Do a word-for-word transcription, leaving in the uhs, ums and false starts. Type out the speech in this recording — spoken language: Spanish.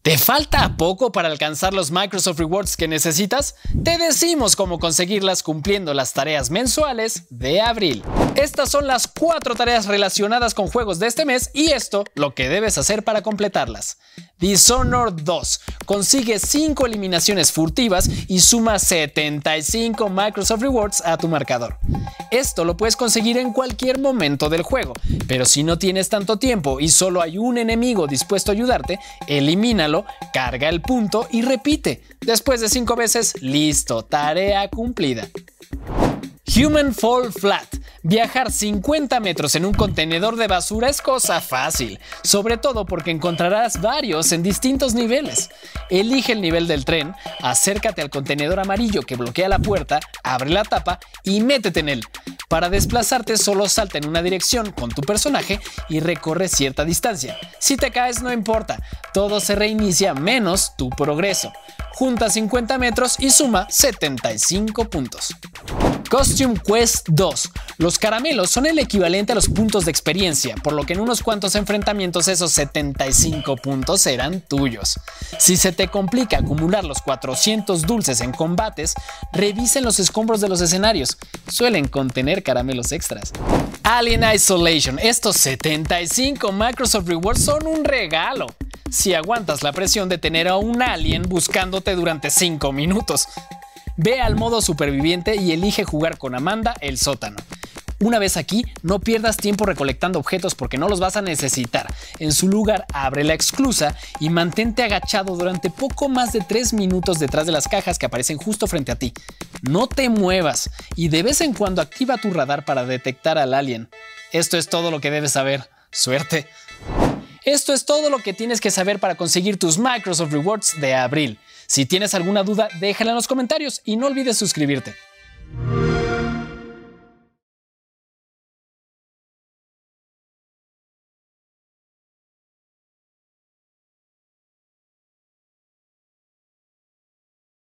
¿Te falta poco para alcanzar los Microsoft Rewards que necesitas? Te decimos cómo conseguirlas cumpliendo las tareas mensuales de abril. Estas son las cuatro tareas relacionadas con juegos de este mes y esto lo que debes hacer para completarlas. Dishonored dos. Consigue cinco eliminaciones furtivas y suma setenta y cinco Microsoft Rewards a tu marcador. Esto lo puedes conseguir en cualquier momento del juego, pero si no tienes tanto tiempo y solo hay un enemigo dispuesto a ayudarte, elimínalo, carga el punto y repite. Después de cinco veces, listo, tarea cumplida. Human Fall Flat. Viajar cincuenta metros en un contenedor de basura es cosa fácil, sobre todo porque encontrarás varios en distintos niveles. Elige el nivel del tren, acércate al contenedor amarillo que bloquea la puerta, abre la tapa y métete en él. Para desplazarte solo salta en una dirección con tu personaje y recorre cierta distancia. Si te caes no importa, todo se reinicia menos tu progreso. Junta cincuenta metros y suma setenta y cinco puntos. Costume Quest dos. Los caramelos son el equivalente a los puntos de experiencia, por lo que en unos cuantos enfrentamientos esos setenta y cinco puntos serán tuyos. Si se te complica acumular los cuatrocientos dulces en combates, revisen los escombros de los escenarios. Suelen contener caramelos extras. Alien Isolation. Estos setenta y cinco Microsoft Rewards son un regalo si aguantas la presión de tener a un alien buscándote durante cinco minutos. Ve al modo superviviente y elige jugar con Amanda el sótano. Una vez aquí, no pierdas tiempo recolectando objetos porque no los vas a necesitar. En su lugar, abre la esclusa y mantente agachado durante poco más de tres minutos detrás de las cajas que aparecen justo frente a ti. No te muevas y de vez en cuando activa tu radar para detectar al alien. Esto es todo lo que debes saber. ¡Suerte! Esto es todo lo que tienes que saber para conseguir tus Microsoft Rewards de abril. Si tienes alguna duda, déjala en los comentarios y no olvides suscribirte.